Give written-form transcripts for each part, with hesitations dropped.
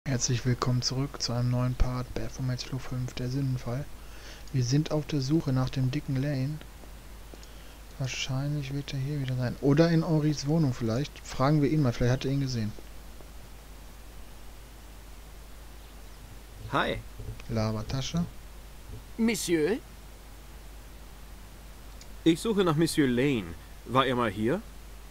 Herzlich willkommen zurück zu einem neuen Part Baphomet 5, der Sündenfall. Wir sind auf der Suche nach dem dicken Lane. Wahrscheinlich wird er hier wieder sein. Oder in Henris Wohnung vielleicht. Fragen wir ihn mal, vielleicht hat er ihn gesehen. Hi. Labertasche. Monsieur? Ich suche nach Monsieur Lane. War er mal hier?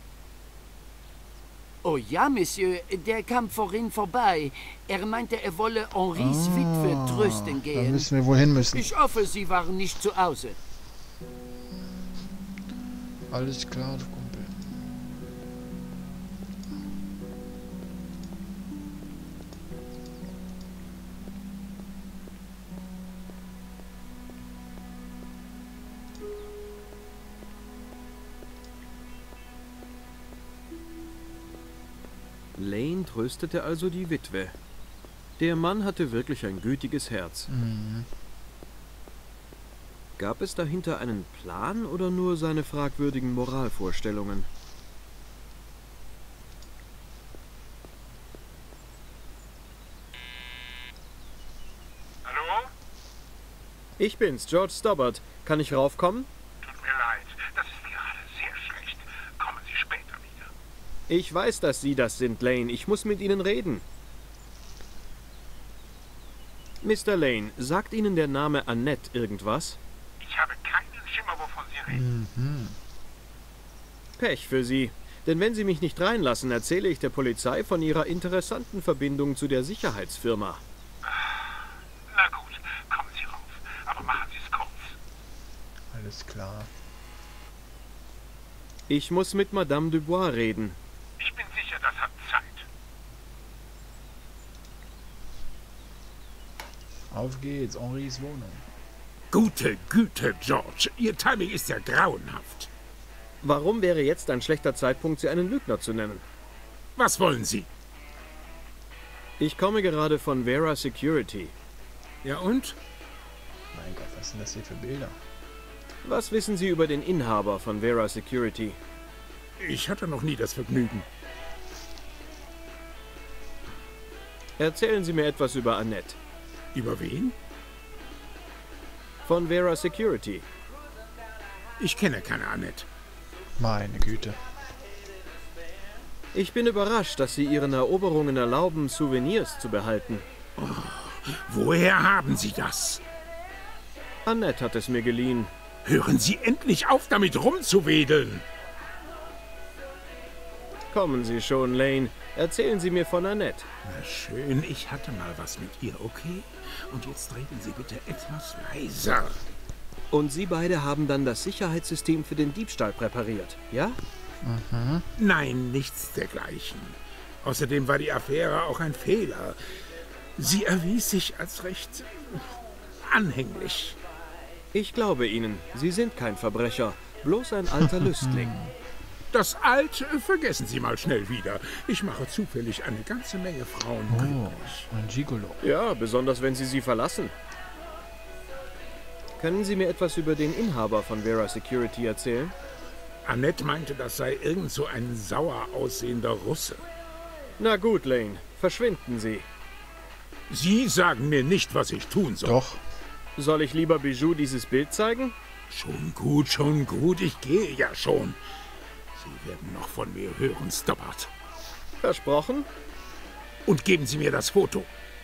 Oh ja, Monsieur, der kam vorhin vorbei. Er meinte, er wolle Henris Witwe trösten Dann gehen. wissen wir, wohin müssen. Ich hoffe, Sie waren nicht zu Hause. Alles klar, Kumpel. Lane tröstete also die Witwe. Der Mann hatte wirklich ein gütiges Herz. Gab es dahinter einen Plan oder nur seine fragwürdigen Moralvorstellungen? Hallo? Ich bin's, George Stobbart. Kann ich raufkommen? Tut mir leid, das ist gerade sehr schlecht. Kommen Sie später wieder. Ich weiß, dass Sie das sind, Lane. Ich muss mit Ihnen reden. Mr. Lane, sagt Ihnen der Name Annette irgendwas? Ich habe keinen Schimmer, wovon Sie reden. Pech für Sie. Denn wenn Sie mich nicht reinlassen, erzähle ich der Polizei von Ihrer interessanten Verbindung zu der Sicherheitsfirma. Na gut, kommen Sie rauf. Aber machen Sie es kurz. Alles klar. Ich muss mit Madame Dubois reden. Ich bin sicher, das hat Zeit. Auf geht's, Henris Wohnung. Gute Güte, George. Ihr Timing ist ja grauenhaft. Warum wäre jetzt ein schlechter Zeitpunkt, Sie einen Lügner zu nennen? Was wollen Sie? Ich komme gerade von Vera Security. Ja und? Mein Gott, was sind das hier für Bilder? Was wissen Sie über den Inhaber von Vera Security? Ich hatte noch nie das Vergnügen. Erzählen Sie mir etwas über Annette. Über wen? Von Vera Security. Ich kenne keine Annette. Meine Güte. Ich bin überrascht, dass Sie Ihren Eroberungen erlauben, Souvenirs zu behalten. Woher haben Sie das? Annette hat es mir geliehen. Hören Sie endlich auf, damit rumzuwedeln. Kommen Sie schon, Lane. Erzählen Sie mir von Annette. Na schön, ich hatte mal was mit ihr, okay? Und jetzt reden Sie bitte etwas leiser. Und Sie beide haben dann das Sicherheitssystem für den Diebstahl präpariert, ja? Nein, nichts dergleichen. Außerdem war die Affäre auch ein Fehler. Sie erwies sich als recht anhänglich. Ich glaube Ihnen, Sie sind kein Verbrecher, bloß ein alter Lüstling. Das Alte vergessen Sie mal schnell wieder. Ich mache zufällig eine ganze Menge Frauen Oh, glücklich. ein Gigolo. Ja, besonders wenn Sie sie verlassen. Können Sie mir etwas über den Inhaber von Vera Security erzählen? Annette meinte, das sei irgend so ein sauer aussehender Russe. Na gut, Lane, verschwinden Sie. Sie sagen mir nicht, was ich tun soll. Doch. Soll ich lieber Bijou dieses Bild zeigen? Schon gut, ich gehe ja schon. Sie werden noch von mir hören, Stobbart. Versprochen? Und geben Sie mir das Foto.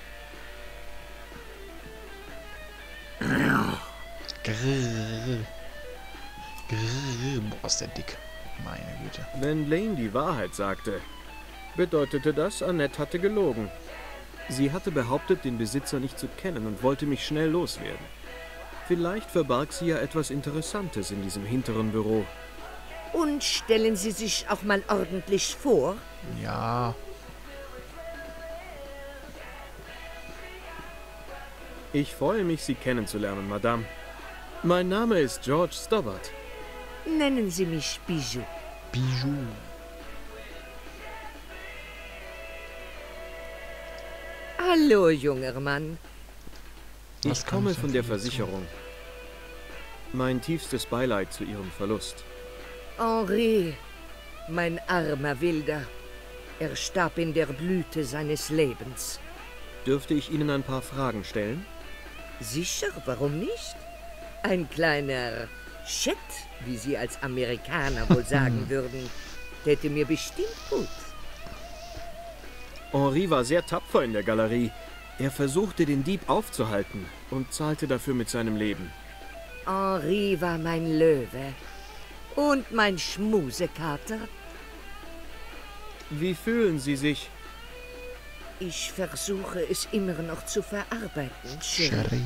Grrr. Grrr. Boah, ist der dick. Meine Güte. Wenn Lane die Wahrheit sagte, bedeutete das, Annette hatte gelogen. Sie hatte behauptet, den Besitzer nicht zu kennen und wollte mich schnell loswerden. Vielleicht verbarg sie ja etwas Interessantes in diesem hinteren Büro. Und stellen Sie sich auch mal ordentlich vor. Ja. Ich freue mich, Sie kennenzulernen, Madame. Mein Name ist George Stobbart. Nennen Sie mich Bijou. Bijou. Hallo, junger Mann. Was Ich kann komme ich denn von für der Sie tun? Versicherung. Mein tiefstes Beileid zu Ihrem Verlust. Henri, mein armer Wilder. Er starb in der Blüte seines Lebens. Dürfte ich Ihnen ein paar Fragen stellen? Sicher, warum nicht? Ein kleiner Chat, wie Sie als Amerikaner wohl sagen würden, täte mir bestimmt gut. Henri war sehr tapfer in der Galerie. Er versuchte, den Dieb aufzuhalten und zahlte dafür mit seinem Leben. Henri war mein Löwe und mein Schmusekater. Wie fühlen Sie sich? Ich versuche es immer noch zu verarbeiten, Sherry. Sherry.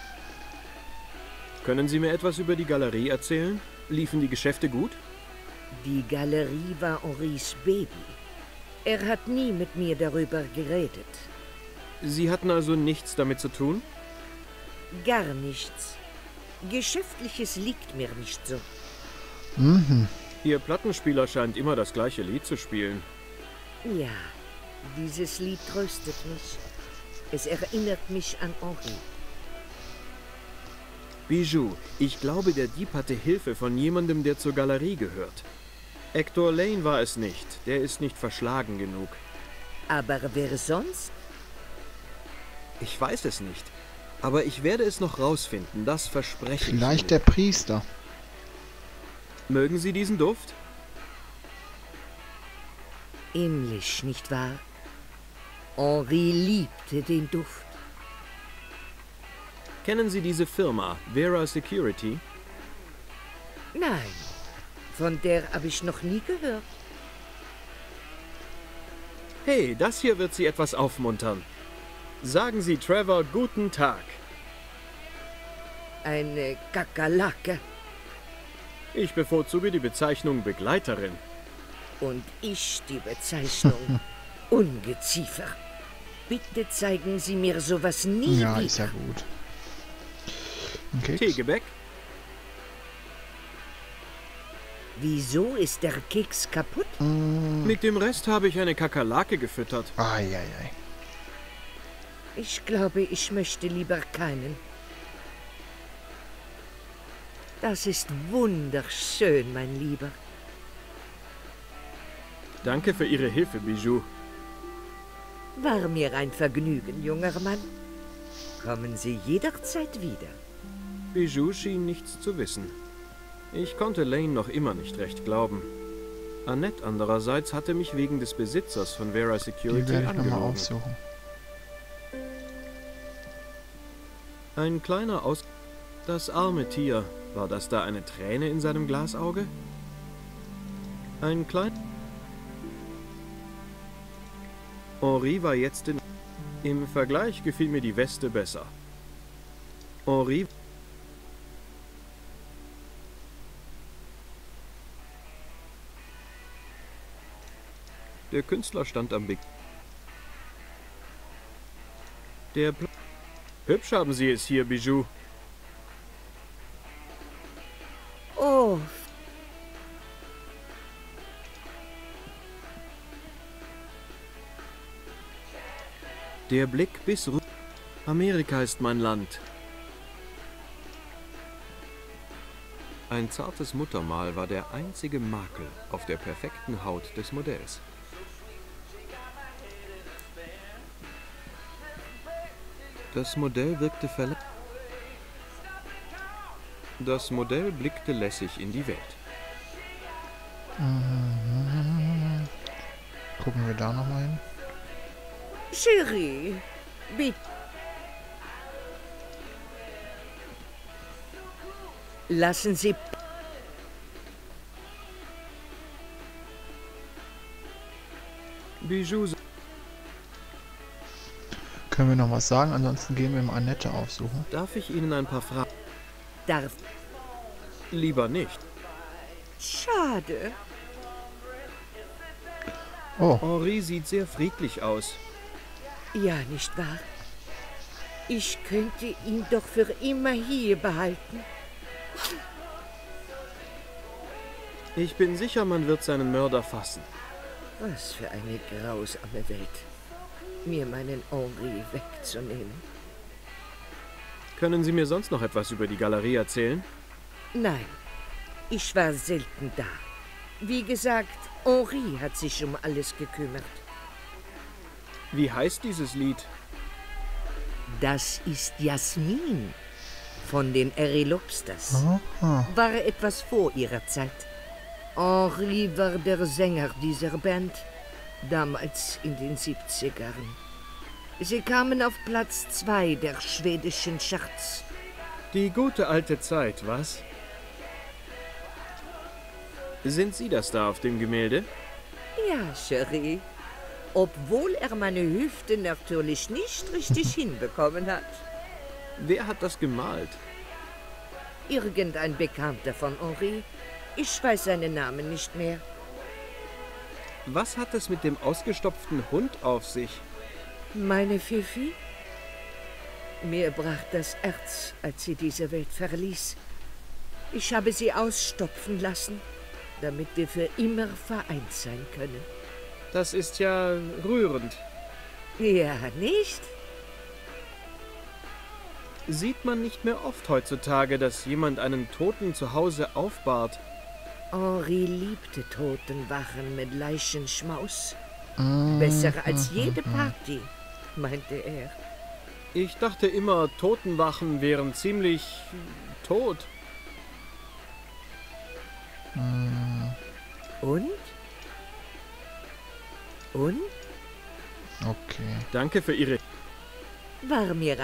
Können Sie mir etwas über die Galerie erzählen? Liefen die Geschäfte gut? Die Galerie war Henris Baby. Er hat nie mit mir darüber geredet. Sie hatten also nichts damit zu tun? Gar nichts. Geschäftliches liegt mir nicht so. Mhm. Ihr Plattenspieler scheint immer das gleiche Lied zu spielen. Ja, dieses Lied tröstet mich. Es erinnert mich an Henri. Bijou, ich glaube, der Dieb hatte Hilfe von jemandem, der zur Galerie gehört. Hector Lane war es nicht. Der ist nicht verschlagen genug. Aber wer sonst? Ich weiß es nicht. Aber ich werde es noch rausfinden, das verspreche ich Vielleicht Ihnen. der Priester. Mögen Sie diesen Duft? Ähnlich, nicht wahr? Henri liebte den Duft. Kennen Sie diese Firma, Vera Security? Nein, von der habe ich noch nie gehört. Hey, das hier wird Sie etwas aufmuntern. Sagen Sie Trevor guten Tag. Eine Kakerlake. Ich bevorzuge die Bezeichnung Begleiterin. Und ich die Bezeichnung Ungeziefer. Bitte zeigen Sie mir sowas nie Ja, wieder. ist ja gut. Ein Keks? Teegebäck? Wieso ist der Keks kaputt? Mit dem Rest habe ich eine Kakerlake gefüttert. Eieiei. Ich glaube, ich möchte lieber keinen. Das ist wunderschön, mein Lieber. Danke für Ihre Hilfe, Bijou. War mir ein Vergnügen, junger Mann. Kommen Sie jederzeit wieder. Bijou schien nichts zu wissen. Ich konnte Lane noch immer nicht recht glauben. Annette andererseits hatte mich wegen des Besitzers von Vera Die Security werde ich nochmal angelogen. aufsuchen. Ein kleiner Aus... Das arme Tier. War das da eine Träne in seinem Glasauge? Ein klein... Henri war jetzt in... Im Vergleich gefiel mir die Weste besser. Henri... Der Künstler stand am Big... Hübsch haben Sie es hier, Bijou. Oh, Der Blick bis rüber. Amerika ist mein Land. Ein zartes Muttermal war der einzige Makel auf der perfekten Haut des Modells. Das Modell wirkte verletzt. Das Modell blickte lässig in die Welt. Gucken wir da nochmal hin. Chérie, bitte. Lassen Sie... Bijou, Können wir noch was sagen? Ansonsten gehen wir im Annette aufsuchen. darf ich Ihnen ein paar Fragen? Darf... Lieber nicht. Schade. Oh, Henri sieht sehr friedlich aus. Ja, nicht wahr? Ich könnte ihn doch für immer hier behalten. Ich bin sicher, man wird seinen Mörder fassen. Was für eine grausame Welt, mir meinen Henri wegzunehmen. Können Sie mir sonst noch etwas über die Galerie erzählen? Nein, ich war selten da. Wie gesagt, Henri hat sich um alles gekümmert. Wie heißt dieses Lied? Das ist Jasmin von den Airy Lobsters. Aha. War etwas vor ihrer Zeit. Henri war der Sänger dieser Band, damals in den 70ern. Sie kamen auf Platz 2 der schwedischen Charts. Die gute alte Zeit, was? Sind Sie das da auf dem Gemälde? Ja, Cherie. Obwohl er meine Hüfte natürlich nicht richtig hinbekommen hat. Wer hat das gemalt? Irgendein Bekannter von Henri. Ich weiß seinen Namen nicht mehr. Was hat es mit dem ausgestopften Hund auf sich? Meine Fifi? Mir brach das Herz, als sie diese Welt verließ. Ich habe sie ausstopfen lassen, damit wir für immer vereint sein können. Das ist ja rührend. Ja, nicht? Sieht man nicht mehr oft heutzutage, dass jemand einen Toten zu Hause aufbahrt. Henri liebte Totenwachen mit Leichenschmaus. Besser als jede Party, meinte er. Ich dachte immer, Totenwachen wären ziemlich tot. Und? Und? Okay. Danke für Ihre... War mir...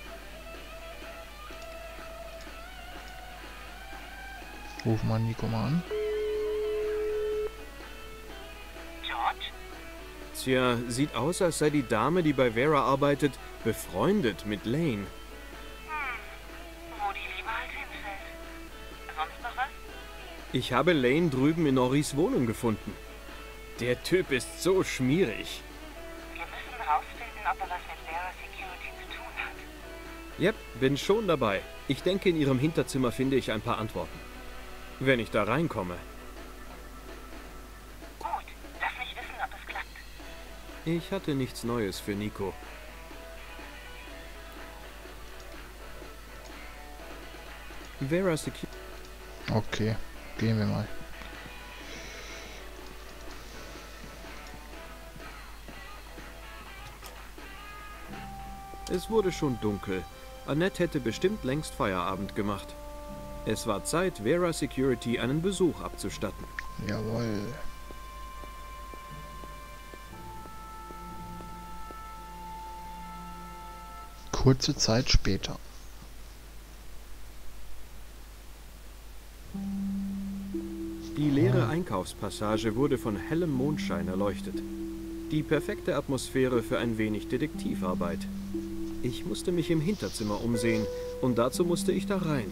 Ruf mal Nico mal an. George? Tja, sieht aus, als sei die Dame, die bei Vera arbeitet, befreundet mit Lane. Wo die Liebe halt hinfällt. Sonst noch was? Ich habe Lane drüben in Henris Wohnung gefunden. Der Typ ist so schmierig. Wir müssen rausfinden, ob er was mit Vera Security zu tun hat. Yep, bin schon dabei. Ich denke, in Ihrem Hinterzimmer finde ich ein paar Antworten. Wenn ich da reinkomme. Gut, lass mich wissen, ob es klappt. Ich hatte nichts Neues für Nico. Vera Security... Okay, gehen wir mal. Es wurde schon dunkel. Annette hätte bestimmt längst Feierabend gemacht. Es war Zeit, Vera Security einen Besuch abzustatten. Jawohl. Kurze Zeit später. Die leere Einkaufspassage wurde von hellem Mondschein erleuchtet. Die perfekte Atmosphäre für ein wenig Detektivarbeit. Ich musste mich im Hinterzimmer umsehen und dazu musste ich da rein.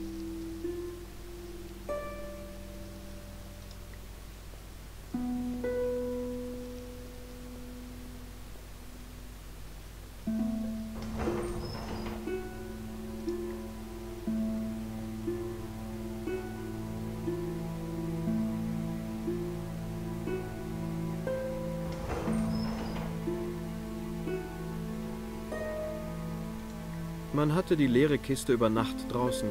Man hatte die leere Kiste über Nacht draußen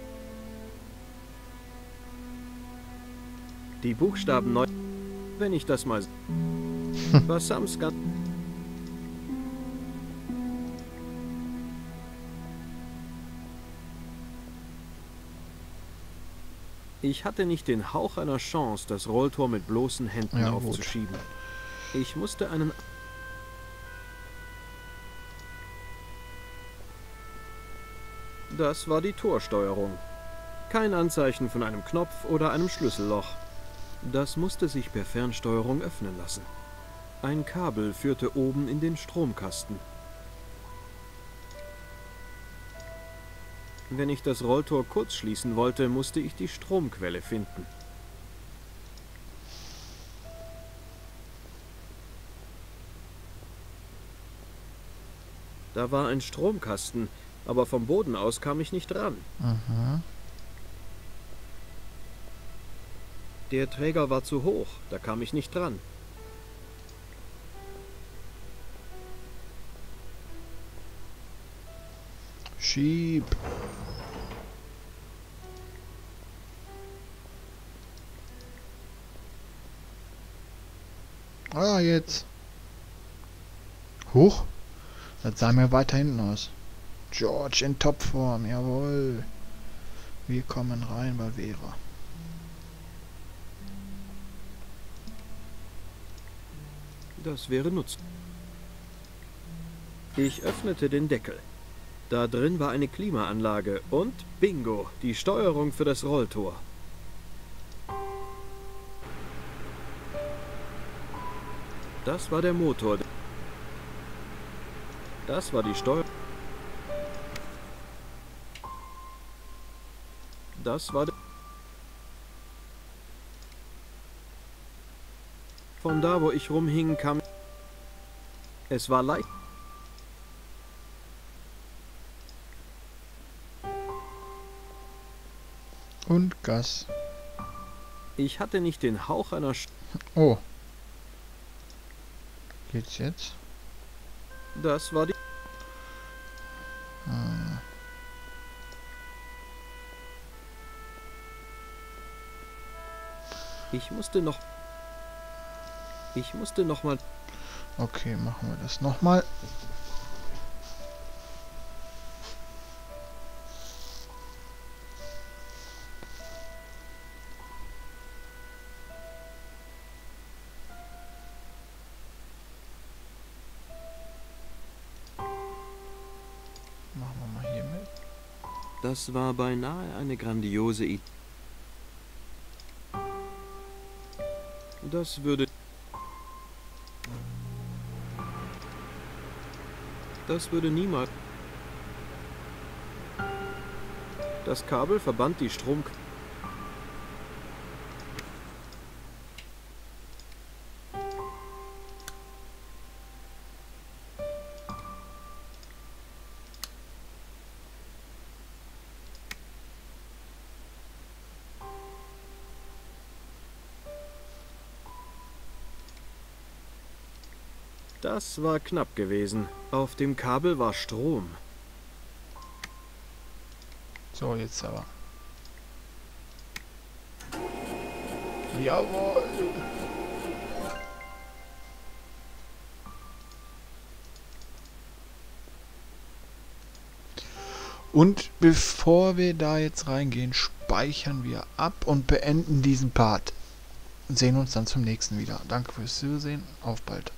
Die Buchstaben neu... Wenn ich das mal... Was Samskat... Ich hatte nicht den Hauch einer Chance, das Rolltor mit bloßen Händen Ja, gut. aufzuschieben. Ich musste einen... Das war die Torsteuerung. Kein Anzeichen von einem Knopf oder einem Schlüsselloch. Das musste sich per Fernsteuerung öffnen lassen. Ein Kabel führte oben in den Stromkasten. Wenn ich das Rolltor kurz schließen wollte, musste ich die Stromquelle finden. Da war ein Stromkasten, aber vom Boden aus kam ich nicht ran. Mhm. Der Träger war zu hoch, da kam ich nicht dran. Schieb. Ah, jetzt. Hoch. Das sah mir weiter hinten aus. George in Topform, jawohl. Wir kommen rein, Valvera. Das wäre nutzlos. Ich öffnete den Deckel. Da drin war eine Klimaanlage und bingo, die Steuerung für das Rolltor. Das war der Motor. Das war die Steuerung. Das war der... Von da, wo ich rumhing, kam... Es war leicht. Und Gas. Ich hatte nicht den Hauch einer... Oh. Geht's jetzt? Das war die... Ich musste noch mal... Okay, machen wir das nochmal. Machen wir mal hier mit. Das war beinahe eine grandiose Idee. Das würde niemals... Das Kabel verband die Strom... Das war knapp gewesen. Auf dem Kabel war Strom. So, jetzt aber. Jawohl. Und bevor wir da jetzt reingehen, speichern wir ab und beenden diesen Part. Sehen uns dann zum nächsten wieder. Danke fürs Zusehen. Auf bald.